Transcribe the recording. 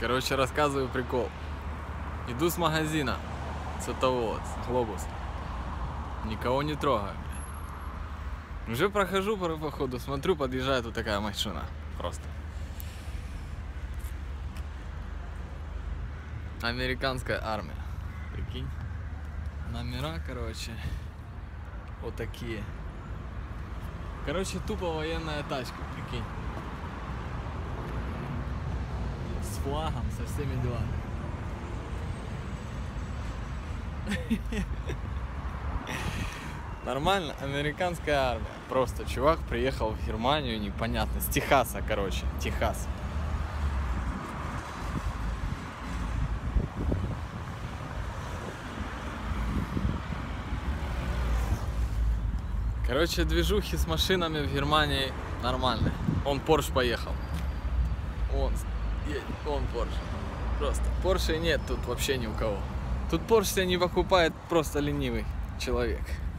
Короче, рассказываю прикол. Иду с магазина, с этого вот, с Глобус. Никого не трогаю. Уже прохожу по походу, смотрю, подъезжает вот такая машина. Просто. Американская армия. Прикинь. Номера, короче, вот такие. Короче, тупо военная тачка, прикинь. С флагом, со всеми делами. Нормально, американская армия. Просто чувак приехал в Германию, непонятно, с Техаса, короче, Техас. Короче, движухи с машинами в Германии нормальные. Он Порш поехал. Он Порш. Просто. Порше нет тут вообще ни у кого. Тут Порш себе не покупает просто ленивый человек.